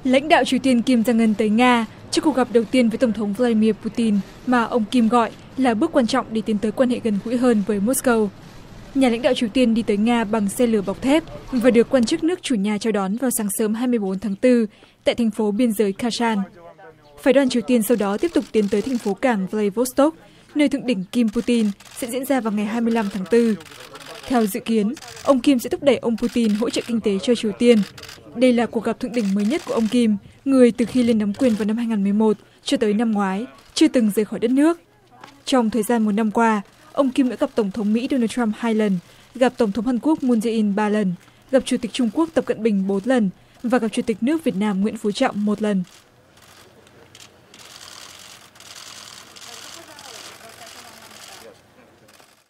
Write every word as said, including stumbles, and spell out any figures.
Lãnh đạo Triều Tiên Kim Jong Un tới Nga trước cuộc gặp đầu tiên với Tổng thống Vladimir Putin mà ông Kim gọi là bước quan trọng để tiến tới quan hệ gần gũi hơn với Moscow. Nhà lãnh đạo Triều Tiên đi tới Nga bằng xe lửa bọc thép và được quan chức nước chủ nhà chào đón vào sáng sớm hai mươi bốn tháng tư tại thành phố biên giới Kasan. Phái đoàn Triều Tiên sau đó tiếp tục tiến tới thành phố cảng Vladivostok, nơi thượng đỉnh Kim Putin sẽ diễn ra vào ngày hai mươi lăm tháng tư. Theo dự kiến, ông Kim sẽ thúc đẩy ông Putin hỗ trợ kinh tế cho Triều Tiên. Đây là cuộc gặp thượng đỉnh mới nhất của ông Kim, người từ khi lên nắm quyền vào năm hai ngàn mười một cho tới năm ngoái chưa từng rời khỏi đất nước. Trong thời gian một năm qua, ông Kim đã gặp Tổng thống Mỹ Donald Trump hai lần, gặp Tổng thống Hàn Quốc Moon Jae-in ba lần, gặp Chủ tịch Trung Quốc Tập Cận Bình bốn lần và gặp Chủ tịch nước Việt Nam Nguyễn Phú Trọng một lần.